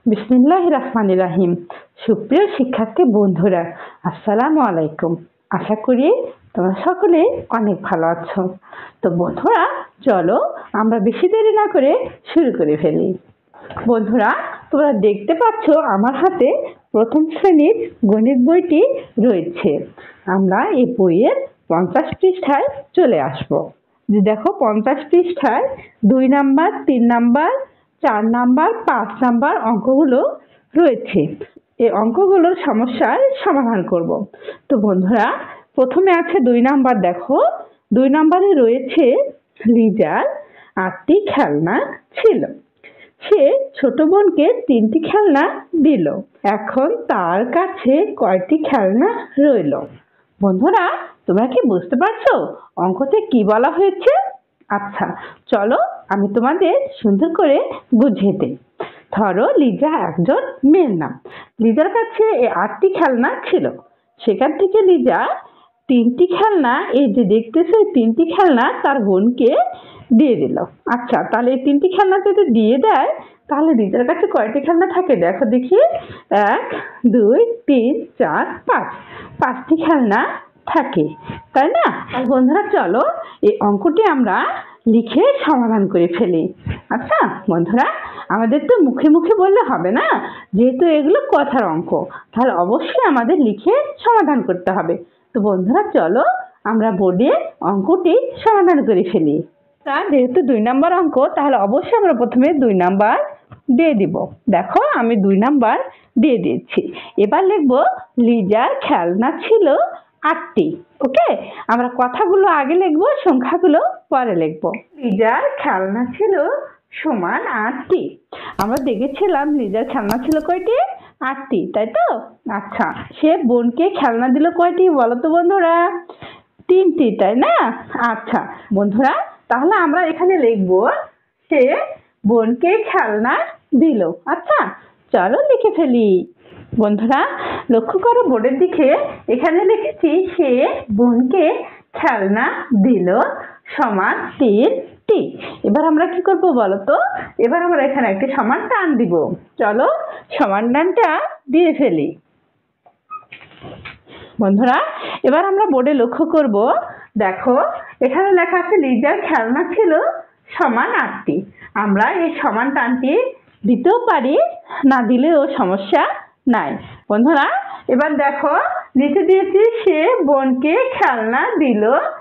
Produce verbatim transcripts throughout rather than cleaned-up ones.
বিসমিল্লাহির রহমানির রহিম। সুপ্রিয় শিক্ষার্থী বন্ধুরা, আসসালামু আলাইকুম। আশা করি তোমরা সকলে অনেক ভালো আছো। তো বন্ধুরা, চলো আমরা বেশি দেরি না করে শুরু করে ফেলি। বন্ধুরা, তোমরা দেখতে পাচ্ছ আমার হাতে প্রথম শ্রেণীর গণিত বইটি রয়েছে। আমরা এই বইয়ের পঞ্চাশ পৃষ্ঠায় চলে আসব। যে দেখো, পঞ্চাশ পৃষ্ঠায় দুই নাম্বার, তিন নাম্বার, চার নাম্বার, পাঁচ নাম্বার অঙ্কগুলো রয়েছে। এই অঙ্কগুলোর সমস্যার সমাধান করব। তো বন্ধুরা, প্রথমে আছে দুই নাম্বার। দেখো, দুই নাম্বারে রয়েছে লিজার আটটি খেলনা ছিল। সে ছোট বোনকে তিনটি খেলনা দিল। এখন তার কাছে কয়টি খেলনা রইল? বন্ধুরা, তোমরা কি বুঝতে পারছো অঙ্কতে কি বলা হয়েছে? আচ্ছা, চলো আমি তোমাদের সুন্দর করে বুঝিয়ে দিই। ধরো, লিজা একজন মেয়ের নাম। লিজার কাছে এই আটটি খেলনা ছিল। সেখান থেকে লিজা তিনটি খেলনা, এই যে দেখতেছে তিনটি খেলনা তার বোনকে দিয়ে দিল। আচ্ছা, তাহলে এই তিনটি খেলনা যদি দিয়ে দেয় তাহলে লিজার কাছে কয়টি খেলনা থাকে? দেখো দেখি, এক, দুই, তিন, চার, পাঁচ। পাঁচটি খেলনা থাকে, তাই না? আর বন্ধুরা, চলো এই অঙ্কটি আমরা লিখে সমাধান করে ফেলি। আচ্ছা বন্ধুরা, আমাদের তো মুখে মুখে বললে হবে না, যেহেতু এগুলো কথার অঙ্ক, তাহলে অবশ্যই আমাদের লিখে সমাধান করতে হবে। তো বন্ধুরা, চলো আমরা বোর্ডে অঙ্কটি সমাধান করে ফেলি। তা যেহেতু দুই নাম্বার অঙ্ক, তাহলে অবশ্যই আমরা প্রথমে দুই নাম্বার দিয়ে দিব। দেখো, আমি দুই নাম্বার দিয়ে দিয়েছি। এবার লিখবো লিজার খেলনা ছিল আটটি। ওকে, আমরা কথাগুলো আগে লিখবো, সংখ্যাগুলো পরে লিখবো। লিজার খেলনা ছিল সমান আটটি। আমরা দেখেছিলাম লিজার খেলনা ছিল কয়টি? আটটি, তাই তো? আচ্ছা, সে বোনকে খেলনা দিল কয়টি বলো তো বন্ধুরা? তিনটি, তাই না? আচ্ছা বন্ধুরা, তাহলে আমরা এখানে লিখবো সে বোনকে খেলনা দিল। আচ্ছা, চলো লিখে ফেলি। বন্ধুরা, লক্ষ্য করো বোর্ডের দিকে, এখানে লিখেছি সে বোনকে খেলনা দিল সমান তিনটি। এবার আমরা কি করবো বলো তো? এবার আমরা এখানে একটি সমান টান দিব। চলো সমান টানটা দিয়ে ফেলি। বন্ধুরা, এবার আমরা বোর্ডে লক্ষ্য করব। দেখো, এখানে লেখা আছে লিজার খেলনা ছিল সমান আটটি। আমরা এই সমান টানটি দিতেও পারি, না দিলেও সমস্যা নাই। বন্ধুরা, এবার দেখো নিচে দিয়েছি সে বোনকে খেলনা দিল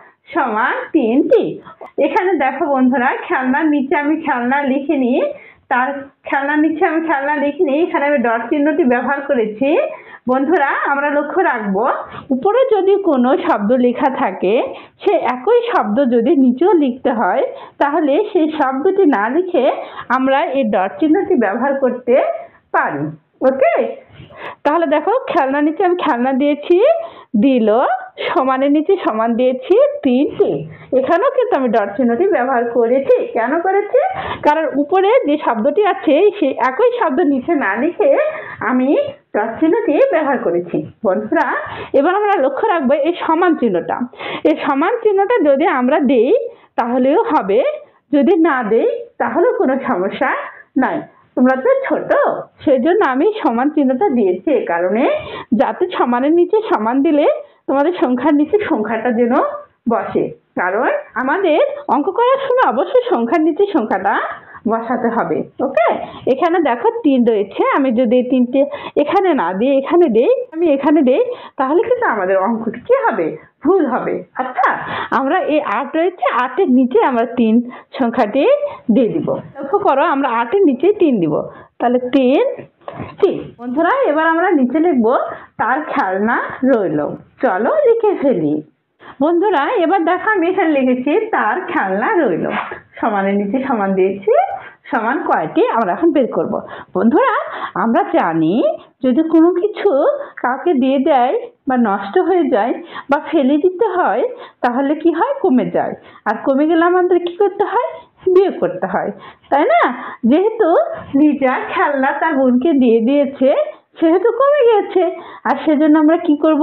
সমান তিনটি। এখানে দেখো বন্ধুরা, খেলনার নিচে আমি খেলনা লিখিনি, তার খেলনার নিচে আমি খেলনা লিখিনি, এখানে আমি ডট চিহ্নটি ব্যবহার করেছি। বন্ধুরা, আমরা লক্ষ্য রাখবো, উপরে যদি কোনো শব্দ লেখা থাকে, সে একই শব্দ যদি নিচেও লিখতে হয়, তাহলে সেই শব্দটি না লিখে আমরা এই ডট চিহ্নটি ব্যবহার করতে পারি। ওকে, তাহলে দেখো, খেলনার নিচে আমি খেলনা দিয়েছি, দিল সমানের নিচে সমান দিয়েছি তিনটি। এখানেও কিন্তু আমি ডট চিহ্নটি ব্যবহার করেছি। কেন করেছি? কারণ উপরে যে শব্দটি আছে সে একই শব্দ নিচে না লিখে আমি ডট চিহ্নটি ব্যবহার করেছি। বন্ধুরা, এবার আমরা লক্ষ্য রাখবো এই সমান চিহ্নটা। এই সমান চিহ্নটা যদি আমরা দেই তাহলেও হবে, যদি না দেই তাহলেও কোনো সমস্যা নাই। তোমরা তো ছোট, সেই জন্য আমি সমান চিহ্নটা দিয়েছি, এ কারণে যাতে সমানের নিচে সমান দিলে তোমাদের সংখ্যার নিচে সংখ্যাটা যেন বসে। কারণ আমাদের অঙ্ক করার সময় অবশ্যই সংখ্যার নিচে সংখ্যাটা বসাতে হবে। ওকে, এখানে দেখো তিন রয়েছে, আমি যদি তিনটে এখানে না দিই এখানে দেই, আমি এখানে দেই, তাহলে কিন্তু আমাদের অঙ্কটি কি হবে? ভুল হবে। আচ্ছা, আমরা এই আট রয়েছে, আটের নিচে আমরা তিন সংখ্যাটি দিয়ে দিব। লক্ষ্য করো, আমরা আটের নিচে তিন দিব, তাহলে তিন তিন। বন্ধুরা, এবার আমরা নিচে লিখবো তার খেলনা রইল। চলো লিখে ফেলি। বন্ধুরা, এবার দেখো আমি এখানে লিখেছি তার খেলনা রইল, সমানের নিচে সমান দিয়েছি, সমান কয়টি আমরা এখন বের করব। বন্ধুরা, আমরা জানি যদি কোনো কিছু কাউকে দিয়ে দেয় বা নষ্ট হয়ে যায় বা ফেলে দিতে হয়, তাহলে কি হয়? কমে যায়। আর কমে গেলে আমাদের কি করতে হয়? বিয়োগ করতে হয়, তাই না? যেহেতু লিজা খেলনা তার বোনকে দিয়ে দিয়েছে, সেহেতু কমে গেছে, আর সেজন্য আমরা কি করব?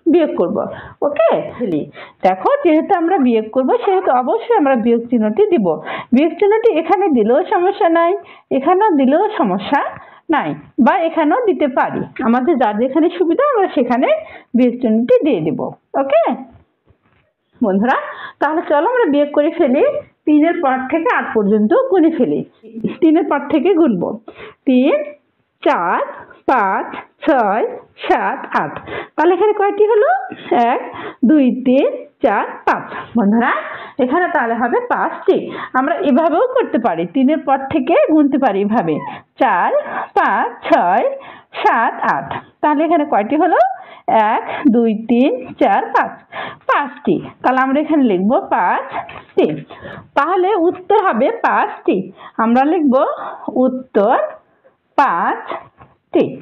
বিয়োগ করব। ওকে, দেখো যেহেতু আমরা বিয়োগ করব সেহেতু অবশ্যই আমরা বিয়োগ চিহ্নটি দিব। বিয়োগ চিহ্নটি এখানে দিলেও সমস্যা নাই, এখানেও দিলেও সমস্যা নাই, বা এখানেও দিতে পারি। আমাদের যার যেখানে সুবিধা আমরা সেখানে বিয়োগ চিহ্নটি দিয়ে দিব। ওকে বন্ধুরা, তাহলে চলো আমরা বিয়োগ করে ফেলি। তিনের পর থেকে আট পর্যন্ত গুনে ফেলি। তিনের পর থেকে গুনবো। তিন, চার, পাঁচ, ছয়, সাত, আট। তাহলে এখানে কয়টি হলো? এক, দুই, তিন, চার, পাঁচ। বন্ধুরা এখানে তাহলে হবে পাঁচটি। আমরা এভাবেও করতে পারি, তিনের পর থেকে গুনতে পারি এভাবে, চার, পাঁচ, ছয়, সাত, আট। তাহলে এখানে কয়টি হলো? এক, দুই, তিন, চার, পাঁচ, পাঁচটি। তাহলে আমরা এখানে লিখবো পাঁচটি। তাহলে উত্তর হবে পাঁচটি। আমরা লিখবো উত্তর পাঁচটি।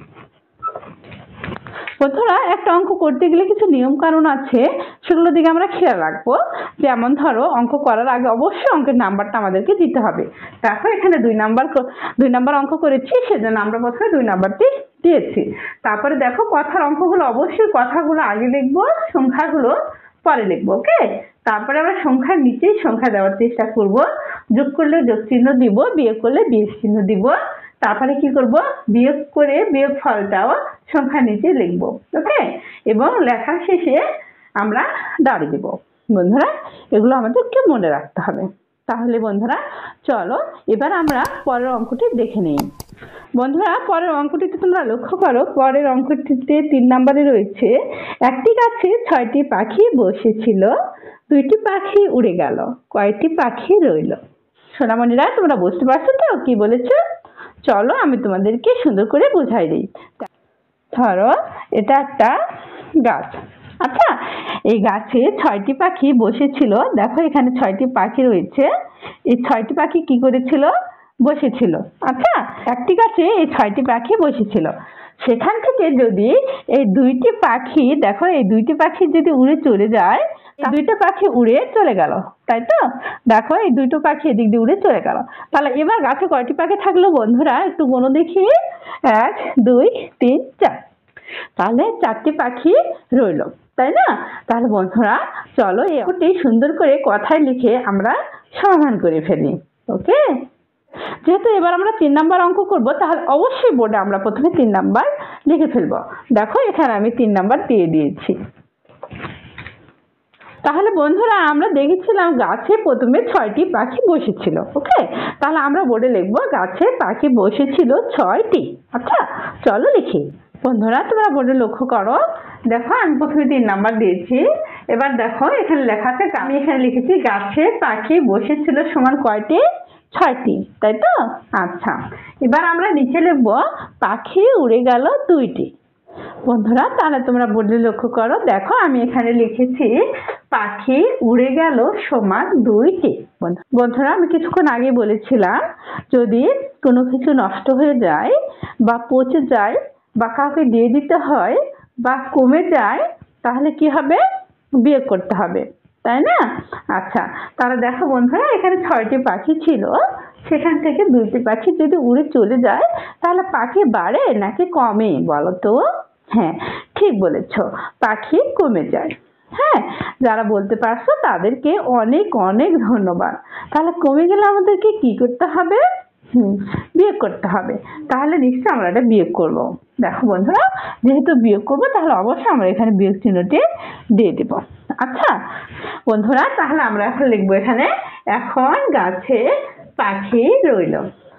বন্ধুরা একটা অঙ্ক করতে গেলে কিছু নিয়ম কানুন আছে, সেগুলোর দিকে আমরা খেয়াল রাখবো। যেমন ধরো অঙ্ক করার আগে অবশ্যই অঙ্কের নাম্বারটা আমাদেরকে দিতে হবে। দেখো এখানে দুই নাম্বার দুই নাম্বার অঙ্ক করেছি, সেজন্য আমরা প্রথমে দুই নাম্বারটি দিয়েছি। তারপরে দেখো কথার অঙ্কগুলো অবশ্যই কথাগুলো আগে লিখবো, সংখ্যাগুলো পরে লিখবো। ওকে, তারপরে আমরা সংখ্যার নিচেই সংখ্যা দেওয়ার চেষ্টা করব। যোগ করলে যোগ চিহ্ন দিব, বিয়োগ করলে বিয়োগ চিহ্ন দিব। তারপরে কি করব? বিয়োগ করে বিয়োগ ফলটাও সংখ্যার নিচে লিখবো। ওকে, এবং লেখার শেষে আমরা দাঁড়িয়ে দেব। বন্ধুরা এগুলো আমাদেরকে মনে রাখতে হবে। তাহলে বন্ধুরা চলো এবার আমরা পরের অঙ্কটি দেখে নেই। বন্ধুরা পরের অঙ্কটিতে তোমরা লক্ষ্য করো, পরের অঙ্কটিতে তিন নম্বরে রয়েছে, একটি গাছে ছয়টি পাখি বসেছিল, দুইটি পাখি উড়ে গেল, কয়টি পাখি রইল? সোনামণিরা তোমরা বুঝতে পারছো তো কি বলেছে? চলো আমি তোমাদেরকে সুন্দর করে বুঝাই দিই। ধরো এটা একটা গাছ। আচ্ছা, এই গাছে ছয়টি পাখি বসেছিল। দেখো এখানে ছয়টি পাখি রয়েছে। এই ছয়টি পাখি কি করেছিল? বসেছিল। আচ্ছা, একটি গাছে এই ছয়টি পাখি বসেছিল। সেখান থেকে যদি এই দুইটি পাখি, দেখো এই দুইটি পাখি যদি উড়ে চলে যায়, দুইটা পাখি উড়ে চলে গেল, তাই তো? দেখো এই দুটো পাখি এদিক দিয়ে উড়ে চলে গেল। তাহলে এবার গাছে কয়টি পাখি থাকলো বন্ধুরা? একটু গোনো দেখি। এক, দুই, তিন, চার। তাহলে চারটি পাখি রইল, তাই না? তাহলে বন্ধুরা চলো এটি সুন্দর করে কথায় লিখে আমরা সমাধান করে ফেলি। ওকে, যেহেতু এবার আমরা তিন নাম্বার অঙ্ক করব, তাহলে অবশ্যই বোর্ডে আমরা প্রথমে তিন নাম্বার লিখে ফেলবো। দেখো এখানে আমি তিন নাম্বার দিয়ে দিয়েছি। তাহলে বন্ধুরা আমরা দেখেছিলাম গাছে প্রথমে ছয়টি পাখি বসেছিল। ওকে, তাহলে আমরা বোর্ডে লিখবো গাছে পাখি বসেছিল ছয়টি। আচ্ছা চলো লিখি। বন্ধুরা তোমরা বোর্ডে লক্ষ্য করো, দেখো আমি প্রথমে তিন নাম্বার দিয়েছি। এবার দেখো এখানে লেখা আছে, আমি এখানে লিখেছি গাছে পাখি বসেছিল সমান কয়টি? ছয়টি, তাই তো? আচ্ছা, এবার আমরা নিচে লিখবো পাখি উড়ে গেল দুইটি। বন্ধুরা তাহলে তোমরা বোর্ডে লক্ষ্য করো, দেখো আমি এখানে লিখেছি পাখি উড়ে গেল সমান দুইটি। বন্ধুরা আমি কিছুক্ষণ আগে বলেছিলাম, যদি কোনো কিছু নষ্ট হয়ে যায় বা পচে যায় বা কাউকে দিয়ে দিতে হয় বা কমে যায়, তাহলে কি হবে? বিয়োগ করতে হবে, তাই না? আচ্ছা, তাহলে দেখো বন্ধুরা এখানে ছয়টি পাখি ছিল, সেখান থেকে দুইটি পাখি যদি উড়ে চলে যায়, তাহলে পাখি বাড়ে নাকি কমে বলো তো? হ্যাঁ ঠিক বলেছ, পাখি কমে যায়। হ্যাঁ, যারা বলতে পারছো তাদেরকে অনেক অনেক ধন্যবাদ। তাহলে কমে গেলে আমাদেরকে কি করতে হবে? হুম বিয়োগ করতে হবে। তাহলে নিশ্চয়ই আমরা এটা বিয়োগ করব। দেখো বন্ধুরা যেহেতু বিয়োগ করবো, তাহলে অবশ্যই আমরা এখানে বিয়োগ চিহ্নটি দিয়ে দেব। আচ্ছা বন্ধুরা তাহলে আমরা এখন লিখবো এখানে, এখন গাছে পাখি রইল।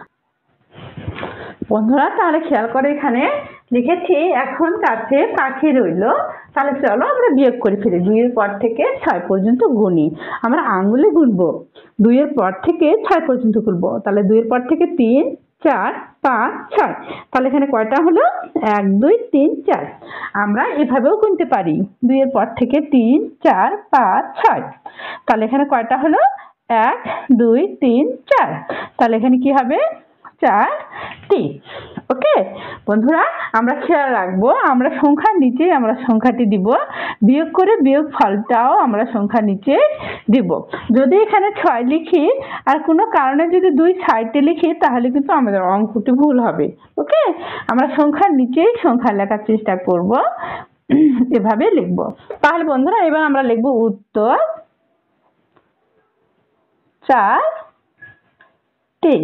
বন্ধুরা তাহলে খেয়াল করে এখানে লিখেছি এখন গাছে পাখি রইল। তাহলে চলো আমরা বিয়োগ করে ফেলি। দুইয়ের পর থেকে ছয় পর্যন্ত গুনি। আমরা আঙ্গুলে গুনবো, দুইয়ের পর থেকে ছয় পর্যন্ত গুনবো। তাহলে দুইয়ের পর থেকে তিন, চার, পাঁচ, ছয়। তাহলে এখানে কয়টা হলো? এক, দুই, তিন, চার। আমরা এভাবেও গুনতে পারি, দুইয়ের পর থেকে তিন, চার, পাঁচ, ছয়। তাহলে এখানে কয়টা হলো? এক, দুই, তিন, চার। তাহলে এখানে কি হবে? চারটি। ওকে বন্ধুরা আমরা খেয়াল রাখবো, আমরা সংখ্যার নিচে আমরা সংখ্যাটি দিব, বিয়োগ করে বিয়োগ ফলটাও আমরা সংখ্যার নিচে দিব। যদি এখানে ছয় লিখি আর কোনো কারণে যদি দুই সাইডে লিখি, তাহলে কিন্তু আমাদের অঙ্কটি ভুল হবে। ওকে, আমরা সংখ্যার নিচেই সংখ্যা লেখার চেষ্টা করব। এভাবে লিখবো। তাহলে বন্ধুরা এবার আমরা লিখবো উত্তর চারটি।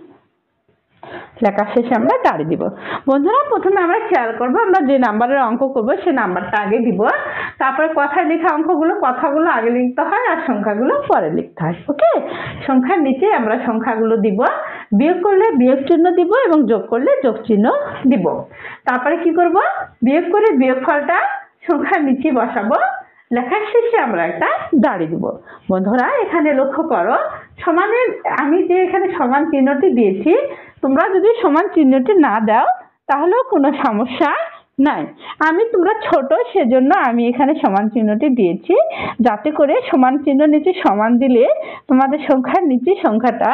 লেখা শেষে আমরা দাঁড়িয়ে দিব। বন্ধুরা প্রথমে আমরা খেয়াল করবো আমরা যে নাম্বারের অঙ্ক করবো সে নাম্বারটা আগে দিব, তারপরে কথায় লেখা অঙ্কগুলো কথাগুলো আগে লিখতে হয় আর সংখ্যাগুলো পরে লিখতে হয়। ওকে, সংখ্যার নিচে আমরা সংখ্যাগুলো দিব, বিয়োগ করলে বিয়োগ চিহ্ন দিব এবং যোগ করলে যোগ চিহ্ন দিব। তারপরে কি করব, বিয়োগ করে বিয়োগ ফলটা সংখ্যার নিচে বসাবো, লেখার শেষে আমরা একটা দাঁড়িয়ে দিব। বন্ধুরা এখানে লক্ষ্য করো, সমানের আমি যে এখানে সমান চিহ্নটি দিয়েছি, তোমরা যদি সমান চিহ্নটি না দাও তাহলেও কোনো সমস্যা নাই। আমি তোমরা ছোট সেজন্য আমি এখানে সমান চিহ্নটি দিয়েছি, যাতে করে সমান চিহ্ন নিচে সমান দিলে তোমাদের সংখ্যার নিচে সংখ্যাটা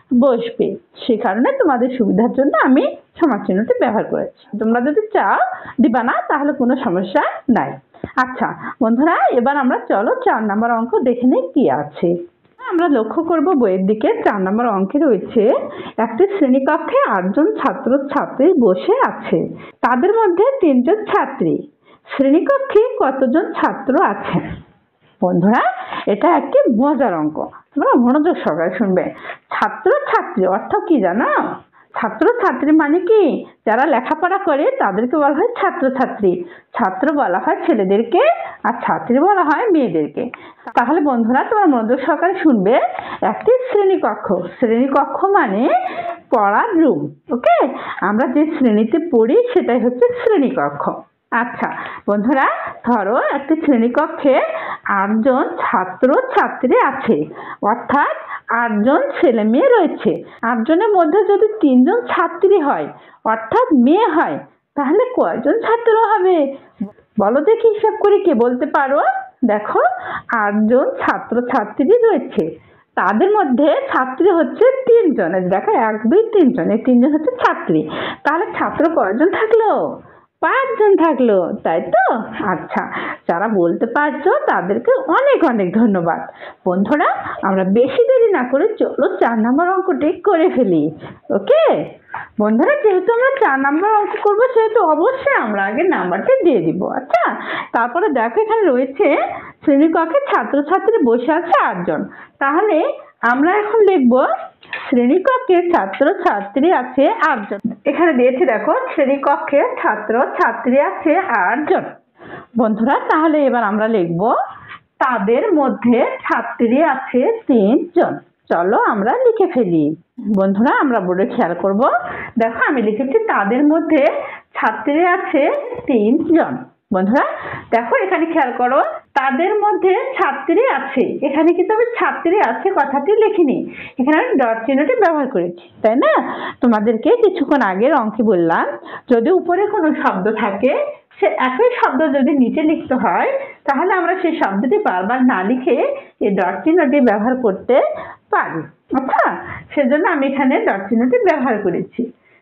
বসবে, সে কারণে তোমাদের সুবিধার জন্য আমি সমান চিহ্নটি ব্যবহার করেছি। তোমরা যদি চাও দিবা না তাহলে কোনো সমস্যা নাই। আচ্ছা বন্ধুরা এবার আমরা চলো চার নম্বর অঙ্ক দেখে নিই কি আছে। আমরা লক্ষ্য করব বইয়ের দিকে চার নম্বর অঙ্কে রয়েছে একটি শ্রেণীকক্ষে আটজন ছাত্র ছাত্রী বসে আছে, তাদের মধ্যে তিনজন ছাত্রী, শ্রেণীকক্ষে কতজন ছাত্র আছে? বন্ধুরা এটা একটি মজার অঙ্ক, তোমরা মনোযোগ সহকারে শুনবে। ছাত্র ছাত্রী অর্থ কি জানো? ছাত্র ছাত্রী মানে কি, যারা লেখাপড়া করে তাদেরকে বলা হয় ছাত্র ছাত্রী। ছাত্র বলা হয় ছেলেদেরকে আর ছাত্রী বলা হয় মেয়েদেরকে। তাহলে বন্ধুরা তোমরা মনোযোগ সহকারে শুনবে, একটি শ্রেণীকক্ষ, শ্রেণীকক্ষ মানে পড়ার রুম। ওকে, আমরা যে শ্রেণীতে পড়ি সেটাই হচ্ছে শ্রেণীকক্ষ। আচ্ছা বন্ধুরা ধরো একটি শ্রেণীকক্ষে আটজন ছাত্র ছাত্রী আছে, অর্থাৎ আটজন ছেলে মেয়ে রয়েছে। আটজনের মধ্যে যদি তিনজন ছাত্রী হয় অর্থাৎ মেয়ে হয়, তাহলে কয়জন ছাত্র হবে বলো দেখি, হিসাব করে কে বলতে পারো? দেখো আটজন ছাত্র ছাত্রী রয়েছে, তাদের মধ্যে ছাত্রী হচ্ছে তিনজন। দেখো এক দুই তিনজন, এই তিনজন হচ্ছে ছাত্রী, তাহলে ছাত্র কয়জন থাকলো? পাঁচজন থাকলো, তাই তো? আচ্ছা, যারা বলতে পারছো তাদেরকে অনেক অনেক ধন্যবাদ। বন্ধুরা আমরা বেশি দেরি না করে চলো চার নম্বর অঙ্কটি করে ফেলি। ওকে বন্ধুরা, যেহেতু আমরা চার নম্বর অঙ্ক করবো সেহেতু অবশ্যই আমরা আগে নাম্বারটি দিয়ে দিব। আচ্ছা, তারপরে দেখো এখানে রয়েছে শ্রেণীকক্ষে ছাত্রছাত্রী বসে আছে আটজন, তাহলে আমরা এখন লিখবো শ্রেণীকক্ষে ছাত্র ছাত্রী আছে আটজন। এখানে দিয়েছে দেখো শ্রেণীকক্ষে ছাত্র ছাত্রী আছে আটজন। বন্ধুরা তাহলে এবার আমরা লিখব তাদের মধ্যে ছাত্রী আছে তিনজন। চলো আমরা লিখে ফেলি। বন্ধুরা আমরা বোর্ডে খেয়াল করব, দেখো আমি লিখেছি তাদের মধ্যে ছাত্রী আছে তিনজন। বন্ধুরা দেখো এখানে খেয়াল করো, তাদের মধ্যে ছাত্রী আছে, এখানে কিন্তু আমি ছাত্রী আছে কথাটি লিখিনি, এখানে আমি ডট চিহ্নটি ব্যবহার করেছি, তাই না? তোমাদেরকে কিছুক্ষণ আগের অঙ্কে বললাম যদি উপরে কোনো শব্দ থাকে সে একই শব্দ যদি নিচে লিখতে হয় তাহলে আমরা সেই শব্দটি বারবার না লিখে এই ডট চিহ্নটি ব্যবহার করতে পারি। আচ্ছা, সেজন্য আমি এখানে ডট চিহ্নটি ব্যবহার করেছি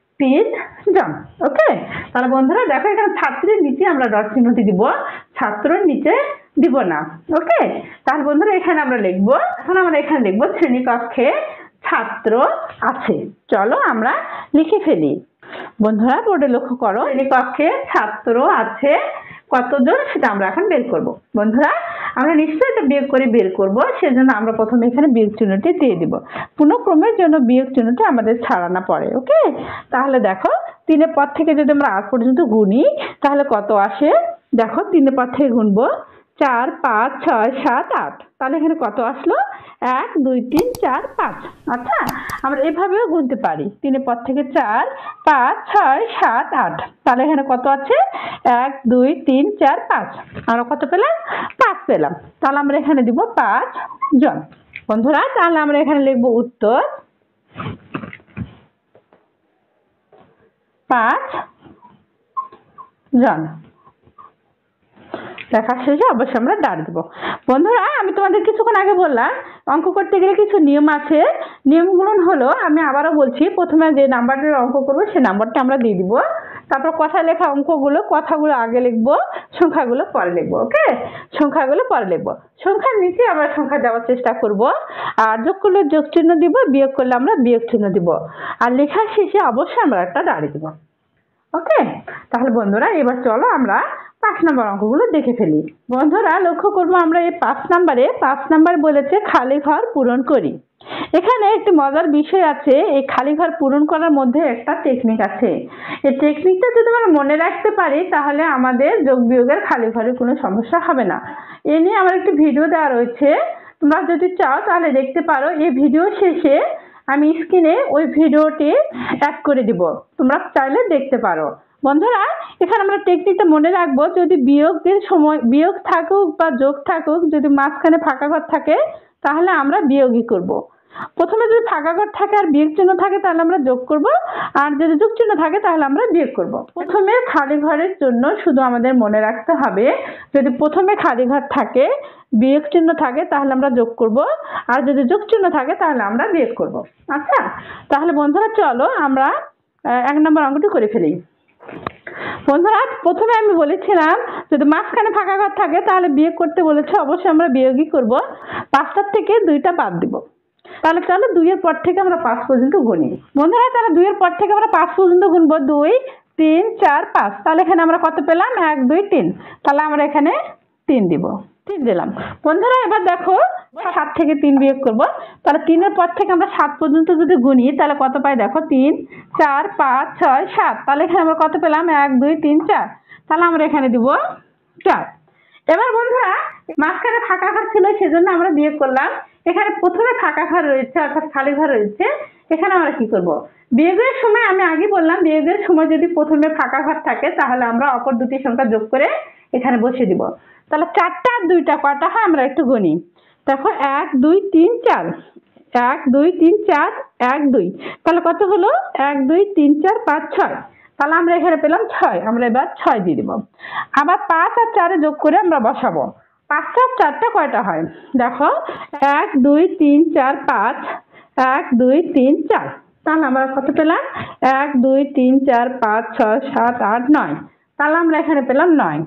তিনজন। ওকে, তাহলে বন্ধুরা দেখো এখানে ছাত্রীর নিচে আমরা ডট চিহ্নটি দিব, ছাত্রর নিচে দিব না। ওকে, তাহলে বন্ধুরা এখানে আমরা লিখবো, এখন আমরা এখানে লিখবো শ্রেণীকক্ষে ছাত্র আছে। চলো আমরা লিখে ফেলি। বন্ধুরা বোর্ডে লক্ষ্য করো, শ্রেণীকক্ষে ছাত্র আছে কতজন সেটা আমরা এখন বের করব। বন্ধুরা আমরা নিশ্চয়ই এটা বিয়োগ করে বের করব, সেজন্য আমরা প্রথমে এখানে বিয়োগ চিহ্নটি দিয়ে দিব। পুনঃক্রমের জন্য বিয়োগ চিহ্নটি আমাদের ছাড়ানো পড়ে। ওকে, তাহলে দেখো তিনের পর থেকে যদি আমরা আট পর্যন্ত গুনি তাহলে কত আসে? দেখো তিনের পর থেকে গুনবো, চার পাঁচ ছয় সাত আট, তাহলে এখানে কত আসলো? এক দুই তিন চার পাঁচ। আচ্ছা, আমরা এভাবেও গুনতে পারি, তিনের পর থেকে চার পাঁচ ছয় সাত আট, তাহলে এখানে কত আছে? এক দুই তিন চার পাঁচ। আমরা কত পেলাম? পাঁচ পেলাম। তাহলে আমরা এখানে দিব পাঁচ জন। বন্ধুরা তাহলে আমরা এখানে লিখবো উত্তর পাঁচ জন। লেখা শেষে অবশ্যই আমরা দাঁড়িয়ে দেবো। বন্ধুরা আমি তোমাদের কিছুক্ষণ আগে বললাম অঙ্ক করতে গেলে কিছু নিয়ম আছে, নিয়মগুলো হলো আমি আবারও বলছি, প্রথমে যে নাম্বারটার অঙ্ক করবো সে নাম্বারটা আমরা দিয়ে দিব, তারপর কথা লেখা অঙ্কগুলো কথাগুলো আগে লিখবো, সংখ্যাগুলো পরে লিখবো। ওকে, সংখ্যাগুলো পরে লিখবো, সংখ্যার নিচে আমরা সংখ্যা দেওয়ার চেষ্টা করব, আর যোগ করলে যোগ চিহ্ন দিব, বিয়োগ করলে আমরা বিয়োগ চিহ্ন দিব, আর লেখার শেষে অবশ্যই আমরা একটা দাঁড়িয়ে দেবো। ওকে, তাহলে বন্ধুরা এবার চলো আমরা পাঁচ নম্বর অঙ্কগুলো দেখে ফেলি। বন্ধুরা লক্ষ্য করবো আমরা এই পাঁচ নম্বরে পাঁচ নম্বর বলেছে খালি ঘর পূরণ করি। এখানে একটি মজার বিষয় আছে, এই খালি ঘর পূরণ করার মধ্যে একটা টেকনিক আছে। এই টেকনিকটা যদি আমরা মনে রাখতে পারি তাহলে আমাদের যোগ বিয়োগের খালি ঘরে কোনো সমস্যা হবে না। এ নিয়ে আমার একটি ভিডিও দেওয়া রয়েছে, তোমরা যদি চাও তাহলে দেখতে পারো। এই ভিডিও শেষে আমি স্ক্রিনে ওই ভিডিওটি অ্যাড করে দিব, তোমরা চাইলে দেখতে পারো। বন্ধুরা এখানে আমরা টেকনিকটা মনে রাখবো, যদি বিয়োগের সময় বিয়োগ থাকুক বা যোগ থাকুক, যদি মাঝখানে ফাঁকা ঘর থাকে তাহলে আমরা বিয়োগই করব। প্রথমে যদি ফাঁকা ঘর থাকে আর বিয়োগ চিহ্ন থাকে তাহলে আমরা যোগ করব, আর যদি যোগ চিহ্ন থাকে তাহলে আমরা বিয়োগ করব। প্রথমে খালি ঘরের জন্য শুধু আমাদের মনে রাখতে হবে, যদি প্রথমে খালি ঘর থাকে বিয়োগ চিহ্ন থাকে তাহলে আমরা যোগ করব, আর যদি যোগ চিহ্ন থাকে তাহলে আমরা বিয়োগ করব। আচ্ছা, তাহলে বন্ধুরা চলো আমরা এক নম্বর অঙ্কটি করে ফেলি। বন্ধুরা প্রথমে আমি বলেছিলাম যদি মাঝখানে ফাঁকা ঘর থাকে তাহলে বিয়োগ করতে বলেছে, অবশ্যই আমরা বিয়োগই করব। পাঁচটার থেকে দুইটা বাদ দিব, তাহলে চলো দুইয়ের পর থেকে আমরা পাঁচ পর্যন্ত গুনি। বন্ধুরা তাহলে দুইয়ের পর থেকে আমরা পাঁচ পর্যন্ত গুনবো, দুই তিন চার পাঁচ। তাহলে এখানে আমরা কত পেলাম? এক দুই তিন। তাহলে আমরা এখানে তিন দিব, তিন দিলাম। বন্ধুরা এবার দেখো সাত থেকে তিন বিয়োগ করব, তাহলে তিনের পর থেকে আমরা সাত পর্যন্ত যদি গুনি তাহলে কত পাই দেখো? তিন চার পাঁচ ছয় সাত। তাহলে এখানে আমরা কত পেলাম? এক দুই তিন চার। তাহলে আমরা এখানে দিব চার। এবার বন্ধুরা মাঝখানে ফাঁকা ঘর ছিল সেজন্য আমরা বিয়োগ করলাম। এখানে প্রথমে ফাঁকা ঘর রয়েছে অর্থাৎ খালি ঘর রয়েছে, এখানে আমরা কি করব? বিয়োগের সময় আমি আগে বললাম বিয়োগের সময় যদি প্রথমে ফাঁকা ঘর থাকে তাহলে আমরা অপর দুটি সংখ্যা যোগ করে এখানে বসিয়ে দিব। তাহলে চারটা আর দুইটা কয়টা হয় আমরা একটু গুনি। দেখো এক দুই তিন চার, এক দুই তিন চার, এক দুই। তাহলে কত হলো? এক দুই তিন চার পাঁচ ছয়। তাহলে আমরা এখানে পেলাম ছয়, আমরা এবার ছয় দিয়ে দিব। আবার পাঁচ আর চারে যোগ করে আমরা বসাবো। পাঁচটা আর চারটা কয়টা হয় দেখো? এক দুই তিন চার পাঁচ, এক দুই তিন চার। তাহলে আমরা কত পেলাম? এক দুই তিন চার পাঁচ ছয় সাত আট নয়। তাহলে আমরা এখানে পেলাম নয়,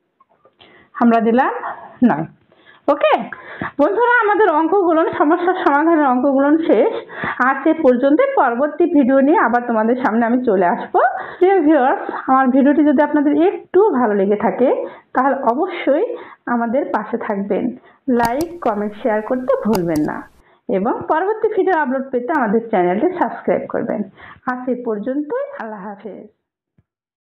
আমরা দিলাম নয়। ওকে বন্ধুরা, আমাদের অঙ্কগুলো সমস্যার সমাধানের অঙ্কগুলো শেষ। আজ এ পর্যন্ত, পরবর্তী ভিডিও নিয়ে আবার তোমাদের সামনে আমি চলে আসবো। প্রিয় ভিউয়ার্স, আমার ভিডিওটি যদি আপনাদের একটু ভালো লেগে থাকে তাহলে অবশ্যই আমাদের পাশে থাকবেন, লাইক কমেন্ট শেয়ার করতে ভুলবেন না, এবং পরবর্তী ভিডিও আপলোড পেতে আমাদের চ্যানেলটি সাবস্ক্রাইব করবেন। আজ এ পর্যন্তই, আল্লাহ হাফেজ।